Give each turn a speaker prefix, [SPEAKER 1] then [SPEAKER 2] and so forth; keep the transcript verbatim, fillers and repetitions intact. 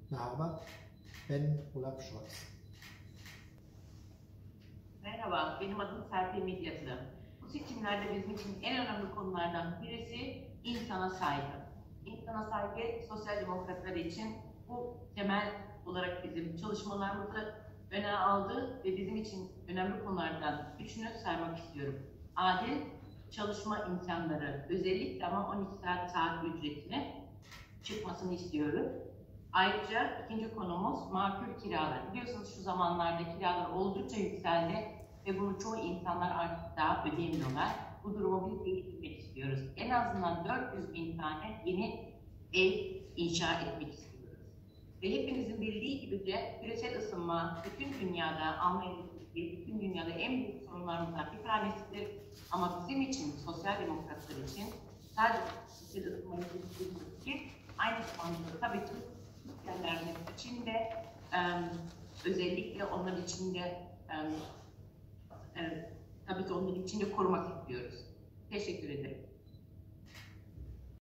[SPEAKER 1] Merhaba, ben Olaf Scholz.
[SPEAKER 2] Merhaba, benim adım Serpil Midyatı. Bu seçimlerde bizim için en önemli konulardan birisi insana saygı. İnsana saygı, sosyal demokratlar için bu temel olarak bizim çalışmalarımızı öne aldı ve bizim için önemli konulardan üçünü saymak istiyorum. Adil çalışma imkanları, özellikle ama on iki saat saat ücretine çıkmasını istiyoruz. Ayrıca ikinci konumuz makul kiralar. Biliyorsunuz şu zamanlarda kiralar oldukça yükseldi ve bunu çoğu insanlar artık daha ödeyemiyorlar. Bu durumu biz değiştirmek istiyoruz. En azından dört yüz bin tane yeni ev inşa etmek istiyoruz. Ve hepinizin bildiği gibi de küresel ısınma bütün dünyada, Almanya'daki bütün dünyada en büyük sorunlarımızdan bir tanesidir. Ama bizim için, sosyal demokratlar için sadece küresel ısınmayı düşündüğümüz ki aynı zamanda tabii ki ülkelerin içinde özellikle onlar içinde Evet, tabii ki onun içinde korumak istiyoruz. Teşekkür ederim.